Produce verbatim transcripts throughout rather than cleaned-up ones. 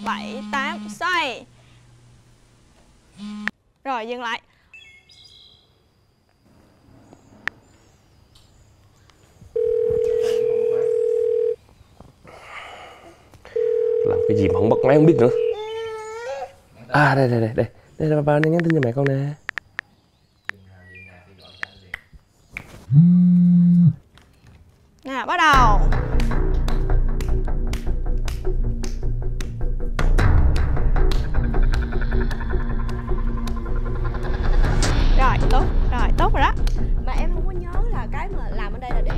bảy, tám, xoay. Rồi dừng lại. Làm cái gì mà không bắt máy không biết nữa. À đây đây đây đây đây là ba đang nhắn tin cho mẹ con nè. Nào bắt đầu. Rồi tốt, rồi tốt rồi đó. Mà em không có nhớ là cái mà làm ở đây là để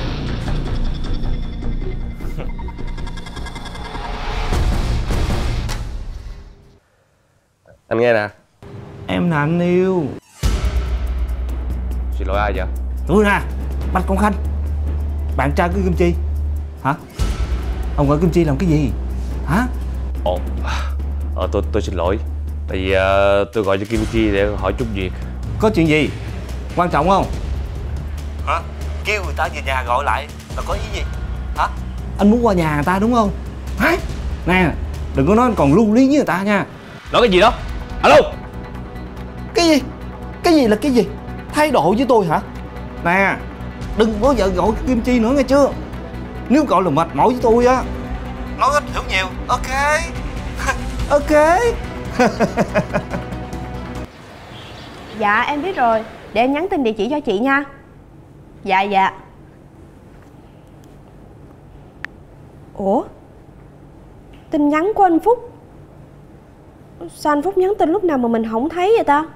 Anh nghe nè. Em là anh yêu. Xin lỗi ai vậy? Tôi nè, Bạch Công Khanh, bạn trai của Kim Chi. Hả? Ông gọi Kim Chi làm cái gì? Hả? Ồ, ờ, tôi tôi xin lỗi. Tại vì uh, tôi gọi cho Kim Chi để hỏi chút việc. Có chuyện gì? Quan trọng không? Hả? Kêu người ta về nhà gọi lại là có ý gì? Hả? Anh muốn qua nhà người ta đúng không? Hả? Nè, đừng có nói anh còn lưu lý với người ta nha. Nói cái gì đó? Alo? Cái gì? Cái gì là cái gì? Thay đổi với tôi hả? Nè, đừng bao giờ gọi Kim Chi nữa nghe chưa? Nếu gọi là mệt mỏi với tôi á, nói ít hiểu nhiều. Ok. Ok. Dạ em biết rồi. Để em nhắn tin địa chỉ cho chị nha. Dạ dạ. Ủa? Tin nhắn của anh Phúc. Sao anh Phúc nhắn tin lúc nào mà mình không thấy vậy ta?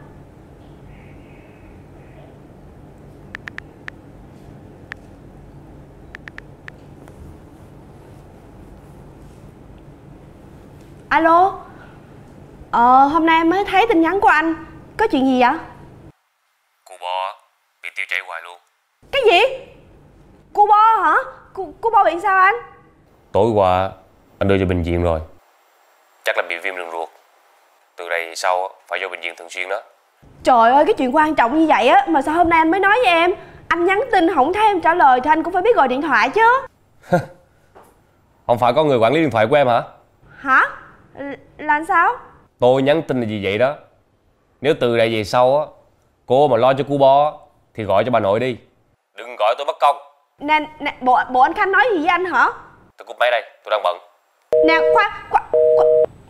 Alo. Ờ hôm nay em mới thấy tin nhắn của anh. Có chuyện gì vậy? Cô bò bị tiêu chảy hoài luôn. Cái gì? Cô Bo hả? Cô, cô Bo bị sao anh? Tối qua anh đưa cho bệnh viện rồi. Chắc là bị viêm đường ruột. Từ đây sau phải vô bệnh viện thường xuyên đó. Trời ơi, cái chuyện quan trọng như vậy á mà sao hôm nay anh mới nói với em? Anh nhắn tin không thấy em trả lời thì anh cũng phải biết gọi điện thoại chứ. Không phải có người quản lý điện thoại của em hả? Hả? Là sao? Tôi nhắn tin là gì vậy đó. Nếu từ đây về sau á, cô mà lo cho cu Bo thì gọi cho bà nội đi. Đừng gọi tôi mất công. Nè, nè bộ, bộ anh Khanh nói gì với anh hả? Tôi cúp máy đây, tôi đang bận. Nè, khoan, khoan, khoan.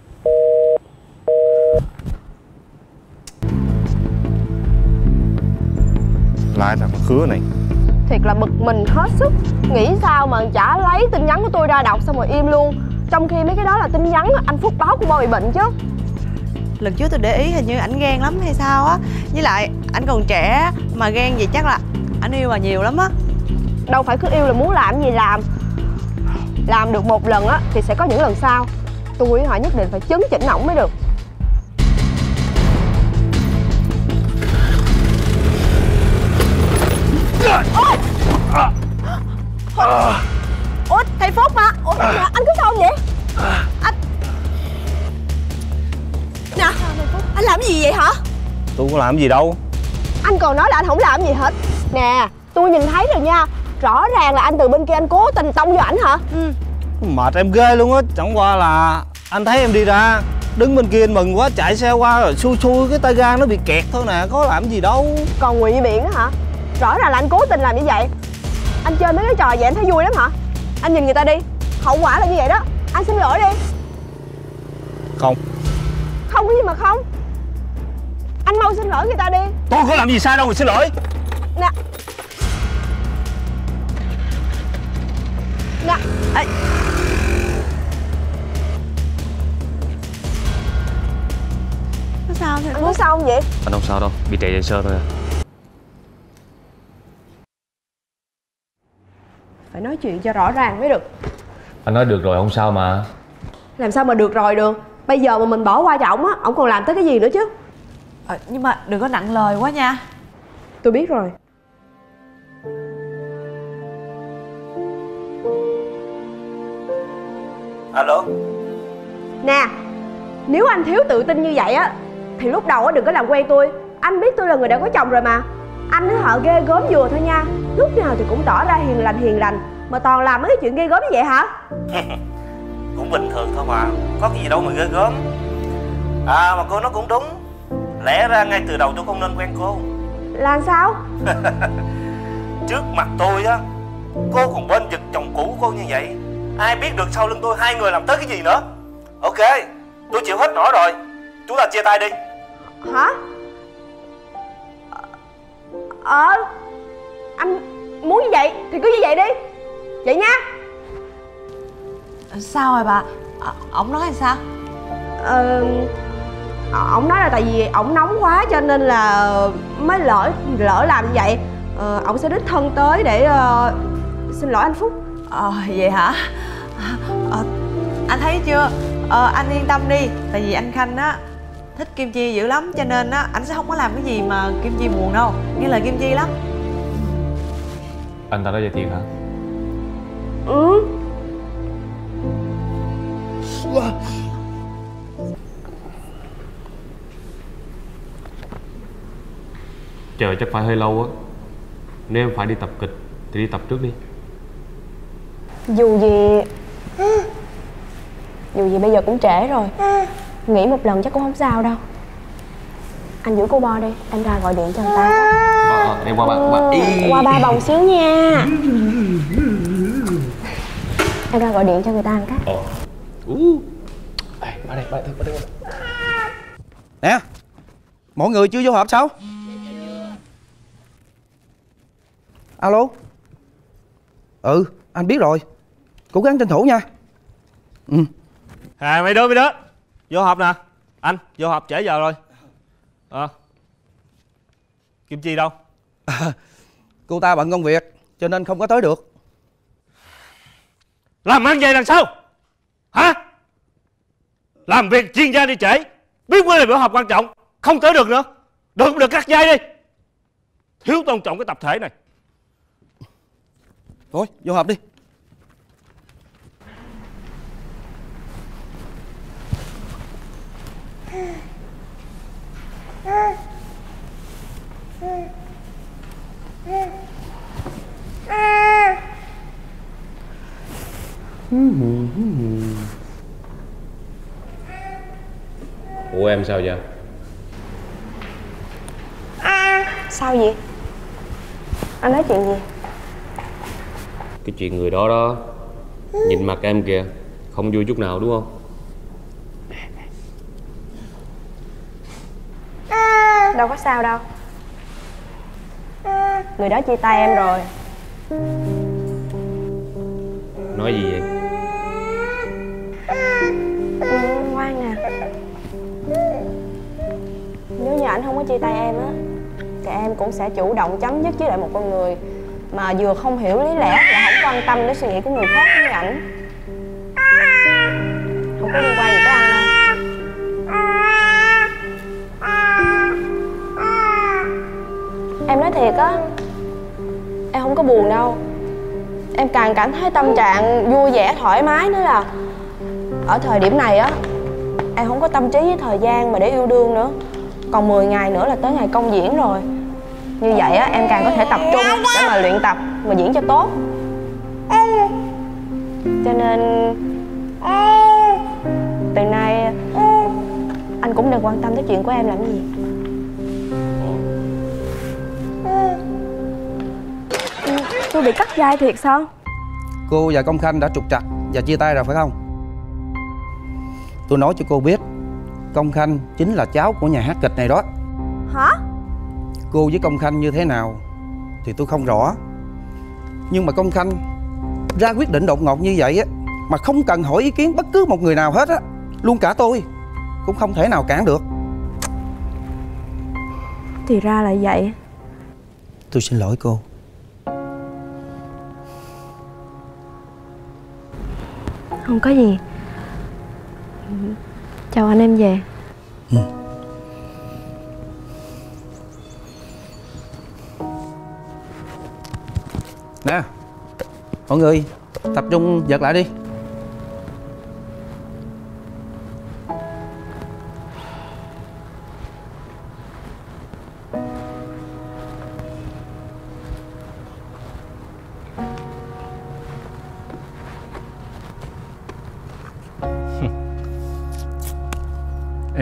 Lại thằng khứa này. Thiệt là bực mình hết sức. Nghĩ sao mà chả lấy tin nhắn của tôi ra đọc xong rồi im luôn. Trong khi mấy cái đó là tin nhắn anh Phúc báo của Bo bị bệnh chứ. Lần trước tôi để ý hình như ảnh ghen lắm hay sao á. Với lại ảnh còn trẻ mà ghen vậy chắc là ảnh yêu bà nhiều lắm á. Đâu phải cứ yêu là muốn làm gì làm. Làm được một lần á thì sẽ có những lần sau. Tôi hỏi nhất định phải chấn chỉnh ổng mới được. Ôi! Ủa thầy Phúc mà. Ủa anh cứ sao vậy? Anh nè, anh làm gì vậy hả? Tôi có làm gì đâu. Anh còn nói là anh không làm gì hết. Nè, tôi nhìn thấy rồi nha. Rõ ràng là anh từ bên kia anh cố tình tông vô ảnh hả? Ừ. Mệt em ghê luôn á. Chẳng qua là anh thấy em đi ra, đứng bên kia anh mừng quá chạy xe qua rồi xui xui cái tay ga nó bị kẹt thôi nè. Có làm gì đâu. Còn ngụy biện á hả? Rõ ràng là anh cố tình làm như vậy. Anh chơi mấy cái trò vậy anh thấy vui lắm hả? Anh nhìn người ta đi. Hậu quả là như vậy đó. Anh xin lỗi đi. Không. Không có gì mà không. Anh mau xin lỗi người ta đi. Tôi có làm gì sai đâu mà xin lỗi. Nè. Nè. Ê. Có sao thầy Anh Phúc? có sao không vậy? Anh không sao đâu, bị trầy sơ thôi à. Phải nói chuyện cho rõ ràng mới được. Anh nói được rồi, không sao mà. Làm sao mà được rồi được. Bây giờ mà mình bỏ qua cho ổng á, ổng còn làm tới cái gì nữa chứ. À, nhưng mà đừng có nặng lời quá nha. Tôi biết rồi. Alo. Nè, nếu anh thiếu tự tin như vậy á thì lúc đầu á đừng có làm quen tôi. Anh biết tôi là người đã có chồng rồi mà. Anh ấy họ ghê gớm vừa thôi nha. Lúc nào thì cũng tỏ ra hiền lành hiền lành mà toàn làm mấy cái chuyện ghê gớm như vậy hả? cũng bình thường thôi mà, có cái gì đâu mà ghê gớm. À mà cô nói cũng đúng, lẽ ra ngay từ đầu tôi không nên quen cô. Là sao? Trước mặt tôi á, cô còn bên giật chồng cũ cô như vậy, ai biết được sau lưng tôi hai người làm tới cái gì nữa. Ok, tôi chịu hết nổi rồi, chúng ta chia tay đi. Hả? Ờ Anh muốn như vậy thì cứ như vậy đi. Vậy nha. Sao rồi bà? À, ổng nói là sao? Ờ Ổng nói là tại vì ổng nóng quá cho nên là mới lỡ lỡ làm như vậy. Ờ, ổng sẽ đích thân tới để uh, xin lỗi anh Phúc. Ờ vậy hả? Ờ, anh thấy chưa? Ờ, anh yên tâm đi, tại vì anh Khanh á thích Kim Chi dữ lắm, cho nên á anh sẽ không có làm cái gì mà Kim Chi buồn đâu, nghe lời Kim Chi lắm. Anh ta nói vậy thiệt hả? Ừ. Chờ chắc phải hơi lâu á. Nếu em phải đi tập kịch thì đi tập trước đi. Dù gì Dù gì bây giờ cũng trễ rồi, nghỉ một lần chắc cũng không sao đâu. Anh giữ cô Bo đi, em ra gọi điện cho người ta. Ờ, em qua ba, ba. Ừ, qua ba bầu xíu nha. Em ra gọi điện cho người ta một cái. Ồ. Uh. Ê, ba đây, ba đây, ba đây. Nè, mọi người chưa vô họp sao? Alo. Ừ, anh biết rồi, cố gắng tranh thủ nha. Ừ. À mấy đứa mấy đứa vô họp nè. Anh vô họp trễ giờ rồi. Ờ à. Kim Chi đâu? À, cô ta bận công việc cho nên không có tới được. Làm ăn vậy làm sao hả? Làm việc chuyên gia đi trễ, biết bữa này bữa họp quan trọng không tới được nữa. Được được cắt dây đi, thiếu tôn trọng cái tập thể này. Thôi vô họp đi. Ủa em sao vậy? Sao vậy? Anh nói chuyện gì? Cái chuyện người đó đó, nhìn mặt em kìa, không vui chút nào đúng không? Đâu có sao đâu. Người đó chia tay em rồi. Nói gì vậy? Ừ, ngoan nè. Nếu như ảnh không có chia tay em á thì em cũng sẽ chủ động chấm dứt với lại một con người mà vừa không hiểu lý lẽ và không quan tâm đến suy nghĩ của người khác như ảnh. Không có liên quan gì tới anh đâu. Em nói thiệt á, em không có buồn đâu. Em càng cảm thấy tâm trạng vui vẻ thoải mái nữa là ở thời điểm này á, em không có tâm trí với thời gian mà để yêu đương nữa. Còn mười ngày nữa là tới ngày công diễn rồi. Như vậy á, em càng có thể tập trung để mà luyện tập mà diễn cho tốt. Cho nên từ nay anh cũng đừng quan tâm tới chuyện của em làm cái gì. Tôi bị cắt vai thiệt sao? Cô và Công Khanh đã trục trặc và chia tay rồi phải không? Tôi nói cho cô biết, Công Khanh chính là cháu của nhà hát kịch này đó. Hả? Cô với Công Khanh như thế nào thì tôi không rõ, nhưng mà Công Khanh ra quyết định đột ngột như vậy á, mà không cần hỏi ý kiến bất cứ một người nào hết á, luôn cả tôi cũng không thể nào cản được. Thì ra là vậy. Tôi xin lỗi cô. Không có gì. Chào anh, em về. Ừ. Nè, mọi người tập trung giật lại đi.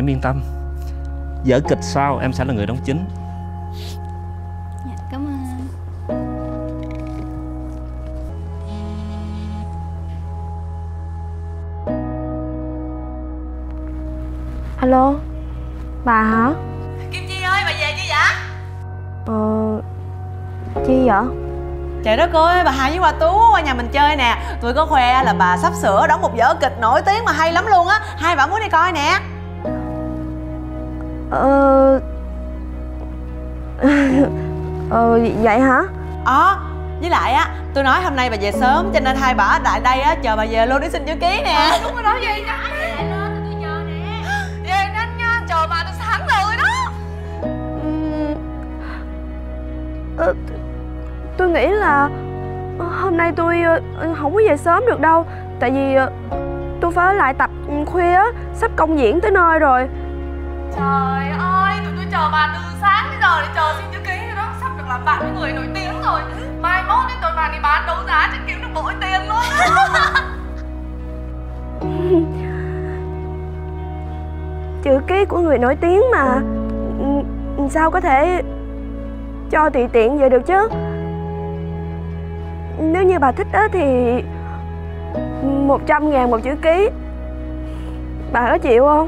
em yên tâm. Vở kịch sau em sẽ là người đóng chính. Dạ, cảm ơn. Alo, bà hả? Kim Chi ơi, bà về chưa vậy? Ờ, chi vậy? Trời đất ơi, bà Hà với bà Tú qua nhà mình chơi nè. Tụi có khoe là bà sắp sửa đóng một vở kịch nổi tiếng mà hay lắm luôn á. Hai bà muốn đi coi nè. Ờ... ờ, vậy hả? Ờ, với lại á, tôi nói hôm nay bà về sớm cho nên hai bà ở tại đây á, chờ bà về luôn để xin chữ ký nè. À, đúng rồi đó, về nhanh lên, tôi chờ nè. Về nhanh nha, chờ bà tôi sẵn rồi đó. Ờ, tôi nghĩ là hôm nay tôi không có về sớm được đâu. Tại vì tôi phải ở lại tập khuya á, sắp công diễn tới nơi rồi. Trời ơi, tụi tôi chờ bà từ sáng đến giờ để chờ xin chữ ký rồi đó. Sắp được làm bạn với người nổi tiếng rồi. Mai mốt đến tụi bà đi bán đấu giá chắc kiếm được bội tiền luôn. Chữ ký của người nổi tiếng mà, sao có thể cho tùy tiện vậy được chứ? Nếu như bà thích á thì một trăm ngàn một chữ ký, bà có chịu không?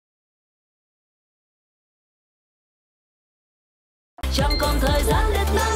Chẳng còn thời gian để ta